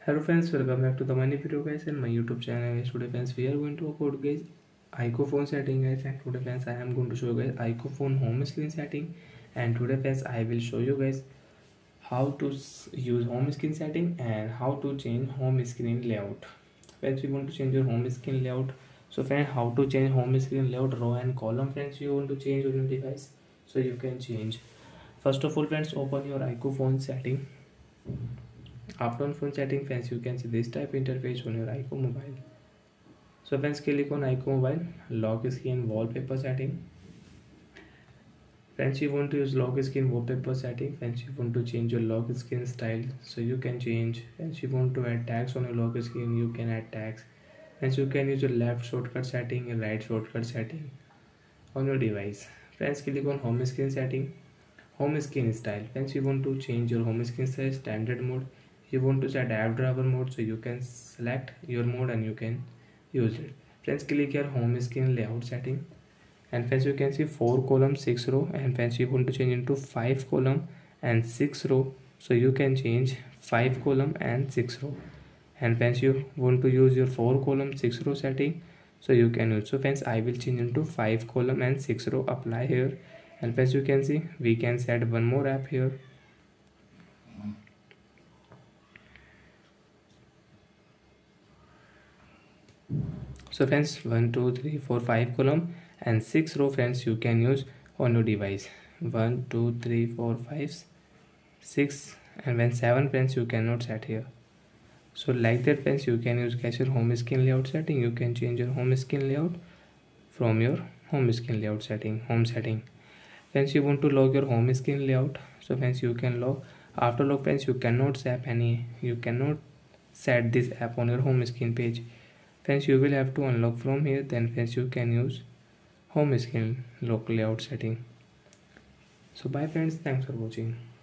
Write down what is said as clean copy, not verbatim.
Hello friends, welcome back to the money video guys and my YouTube channel guys. Today friends we are going to upload guys iQphone setting guys, and today friends I am going to show you guys iQphone home screen setting. And today friends I will show you guys how to use home screen setting and how to change home screen layout. Friends, you want to change your home screen layout. So friends, how to change home screen layout, row and column friends you want to change on your device, so you can change. First of all friends, open your iQphone setting. After on phone setting friends, you can see this type interface on your iQOO mobile. So friends, click on iQOO mobile, lock screen wallpaper setting. Friends, you want to use lock screen wallpaper setting. Friends, you want to change your lock screen style, so you can change. Friends, you want to add tags on your lock screen, you can add tags. Friends, you can use your left shortcut setting and right shortcut setting on your device. Friends, click on home screen setting, home screen style. Friends, you want to change your home screen style standard mode. You want to set app driver mode, so you can select your mode and you can use it. Friends, click here home screen layout setting, and friends you can see 4 column 6 row, and friends you want to change into 5 column and 6 row, so you can change 5 column and 6 row. And friends, you want to use your 4 column 6 row setting, so you can use. So friends, I will change into 5 column and 6 row, apply here. And friends, you can see we can set one more app here. So friends, 1 2 3 4 5 column and 6 row friends you can use on your device. 1 2 3 4 5 6, and when 7 friends you cannot set here. So like that friends, you can use guys your home screen layout setting. You can change your home screen layout from your home screen layout setting, home setting. Friends, you want to log your home screen layout, so friends you can log. After log friends, you cannot set this app on your home screen page. Friends, you will have to unlock from here, then friends you can use home screen local layout setting. So bye friends, thanks for watching.